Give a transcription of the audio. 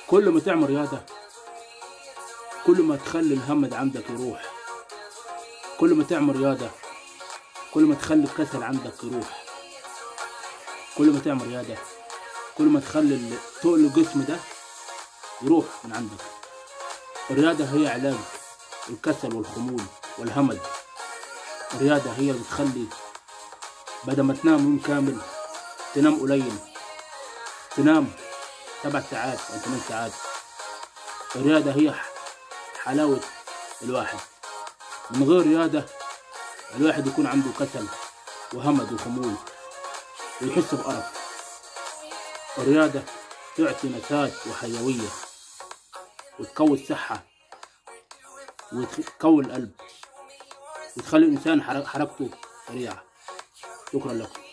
كل ما تعمل رياضة كل ما تخلي الهم عندك يروح. كل ما تعمل رياضة كل ما تخلي الكسل عندك يروح. كل ما تعمل رياضة كل ما تخلي تقل الجسم ده يروح من عندك. الرياضة هي علاج الكسل والخمول والهمل. الرياضة هي اللي بتخلي بدل ما تنام يوم كامل تنام قليل، تنام 7 ساعات أو 8 ساعات. الرياضة هي حلاوة الواحد. من غير رياضة الواحد يكون عنده كسل وهمد وخمول ويحس بقرف. الرياضة تعطي نشاط وحيوية وتقوي الصحة وتقوي القلب وتخلي الإنسان حركته سريعة. شكرا لكم.